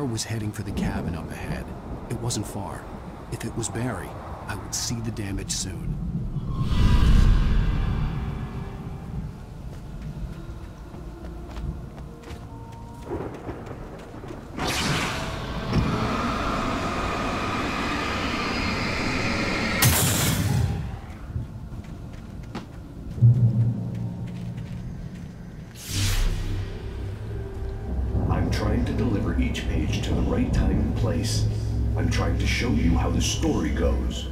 was heading for the cabin up ahead. It wasn't far. If it was Barry, I would see the damage soon. I'm trying to deliver each page to the right time and place. I'm trying to show you how the story goes.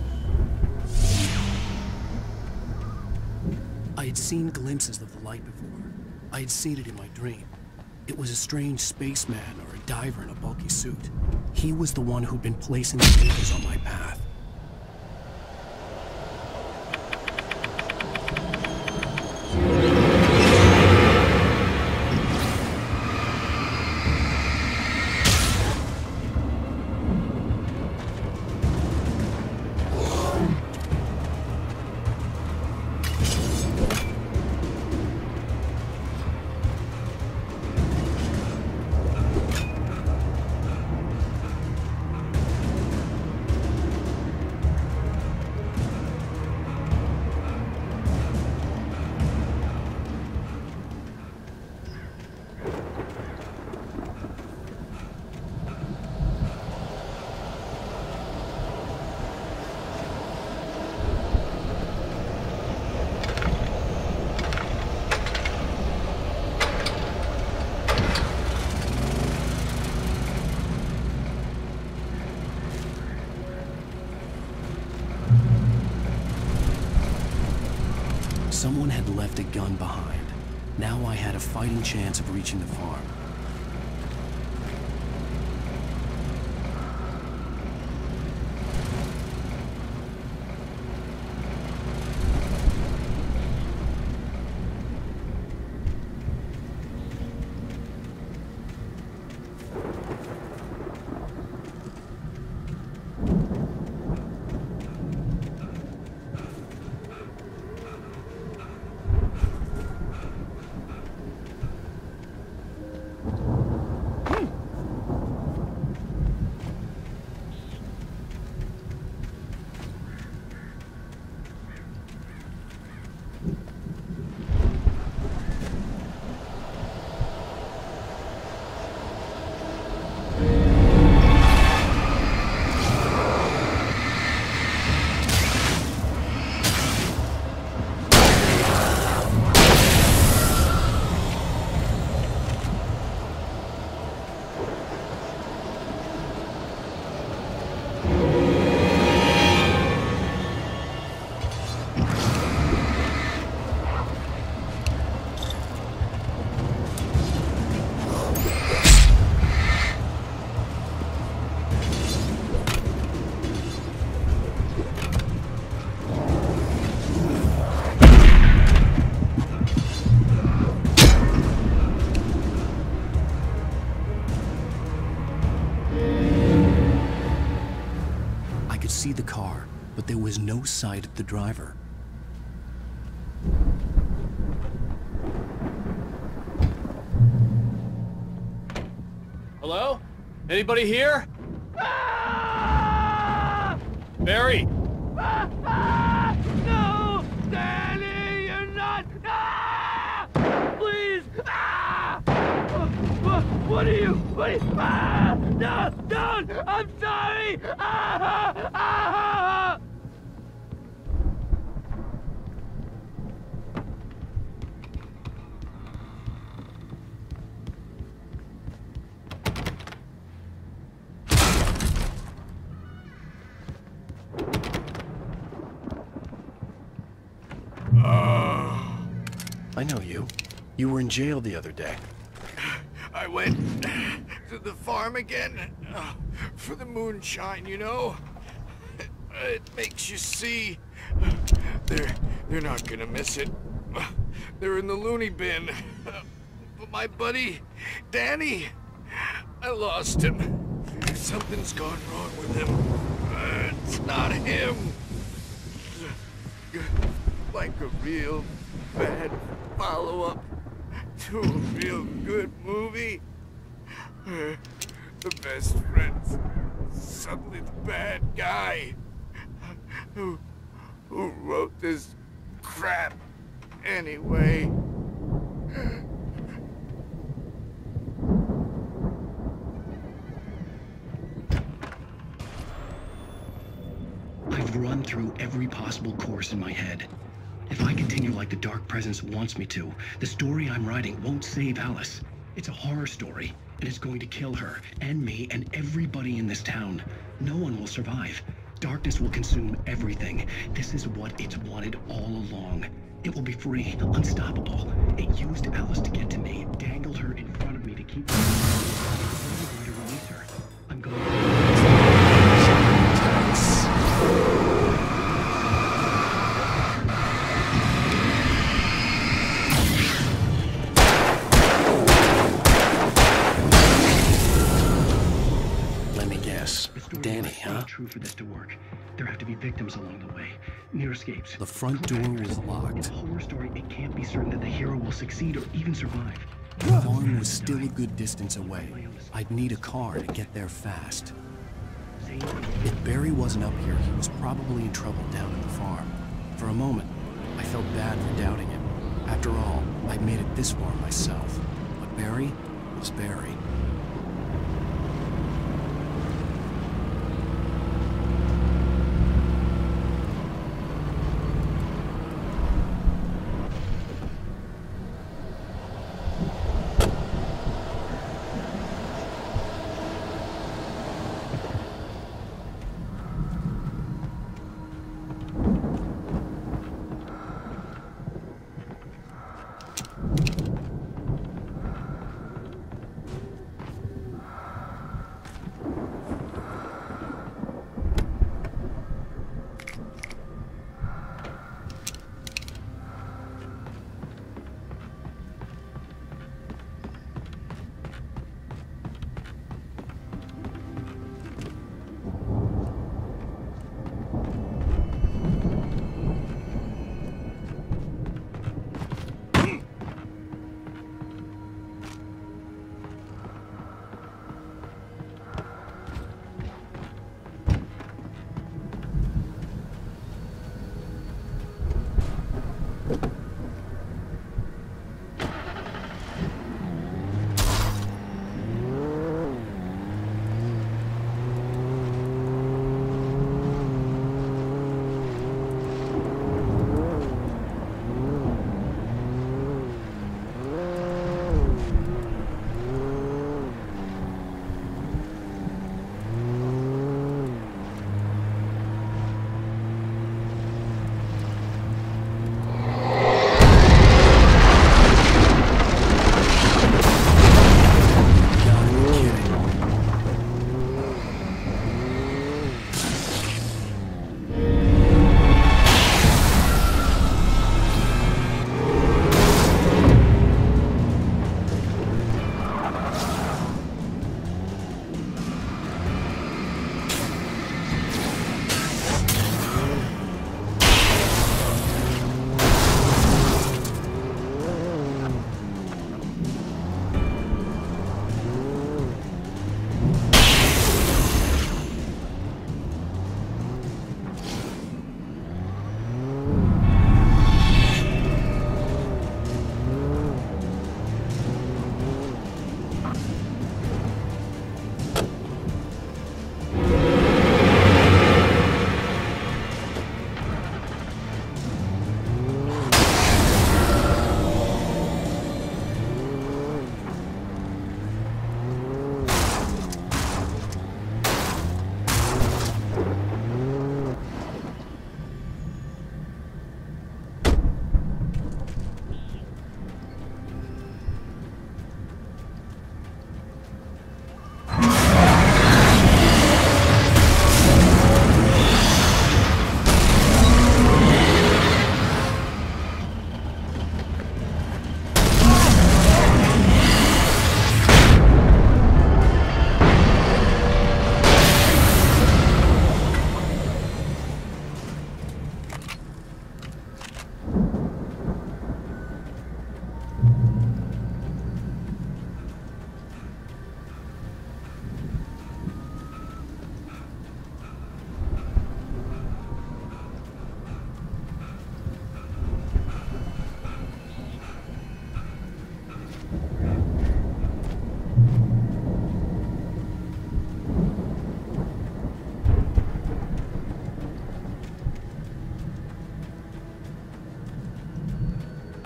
I had seen glimpses of the light before. I had seen it in my dream. It was a strange spaceman or a diver in a bulky suit. He was the one who'd been placing the papers on my path. Someone had left a gun behind. Now I had a fighting chance of reaching the farm. See the car, but there was no sight of the driver. Hello? Anybody here? Ah! Barry! No! Danny, you're not! Ah! Please! Ah! What are you? What are you? Ah! No! Don't! I'm sorry! Ah! Ah! I know you. You were in jail the other day. I went to the farm again for the moonshine, you know? It makes you see. They're not gonna miss it. They're in the loony bin. But my buddy, Danny, I lost him. Something's gone wrong with him. It's not him. Like a real bad follow-up to a real good movie. the best friends, suddenly the bad guy who wrote this crap anyway. I've run through every possible course in my head. If I continue like the Dark Presence wants me to, the story I'm writing won't save Alice. It's a horror story, and it's going to kill her, and me, and everybody in this town. No one will survive. Darkness will consume everything. This is what it's wanted all along. It will be free, unstoppable. It used Alice to get to me, dangled her in front of me to keep me. I'm going to release her. I'm going to... Danny, huh? True for this to work. There have to be victims along the way. Near escapes. The front door was locked. In a horror story, it can't be certain that the hero will succeed or even survive. The farm was still a good distance away. I'd need a car to get there fast. If Barry wasn't up here, he was probably in trouble down at the farm. For a moment, I felt bad for doubting him. After all, I'd made it this far myself. But Barry was Barry.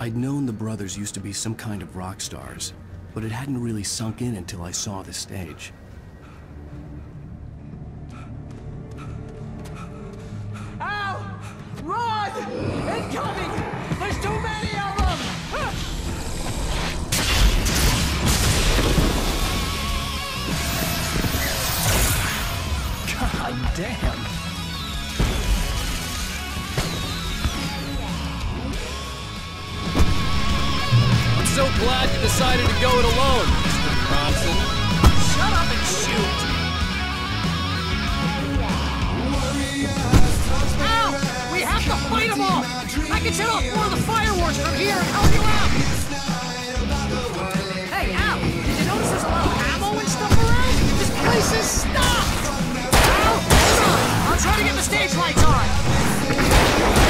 I'd known the brothers used to be some kind of rock stars, but it hadn't really sunk in until I saw the stage. Al! Run! Incoming! There's too many of them! God damn! I'm so glad you decided to go it alone, Mr. Bronson. Shut up and shoot! Al! We have to fight them all! I can set off more of the fireworks from here and help you out! Hey, Al! Did you notice there's a lot of ammo and stuff around? This place is stocked! Al, hold on! I'll try to get the stage lights on!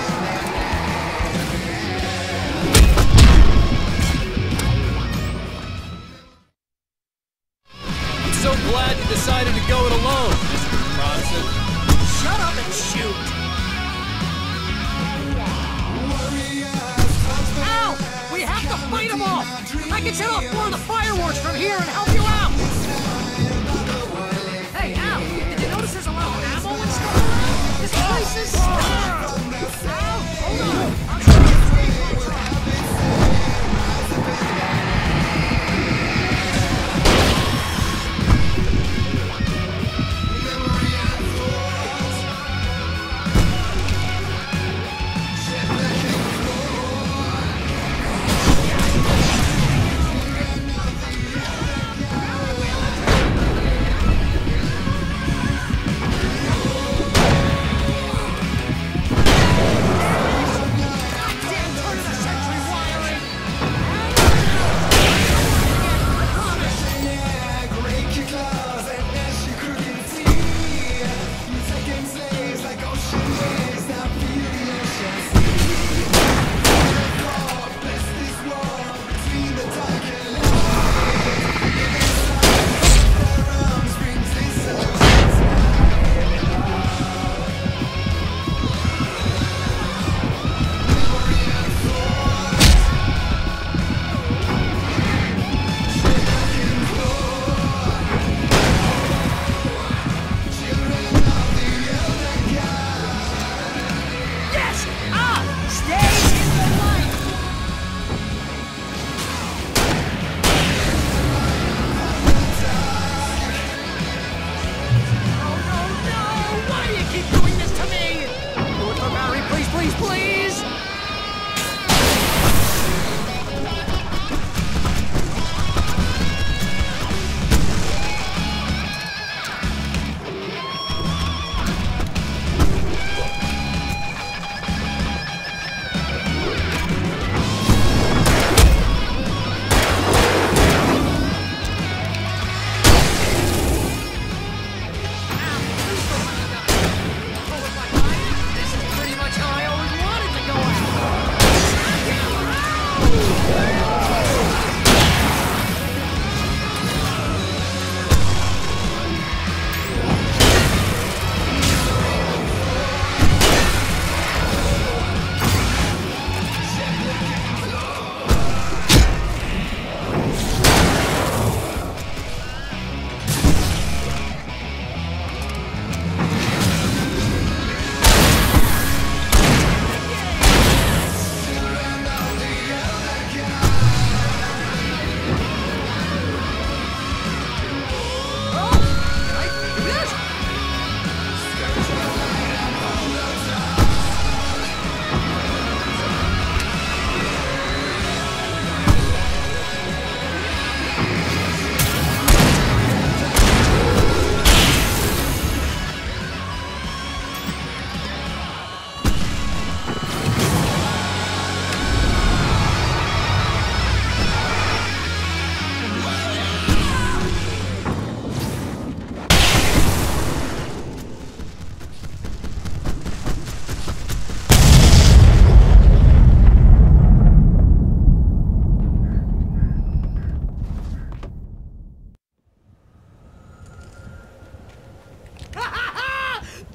I'm so glad you decided to go it alone, Mr. Bronson. Shut up and shoot! Al! We have to fight them all! I can set off more of the fireworks from here and help you out! Hey, Al! Did you notice there's a lot of ammo and stuff around? This place is stocked! Al, hold on! I'll try to get the stage lights on!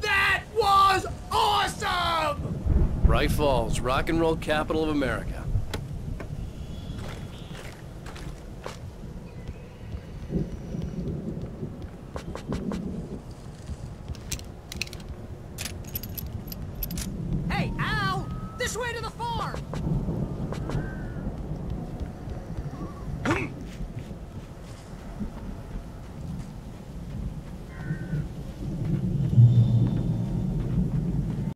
Bright Falls, rock and roll capital of America. This way to the farm!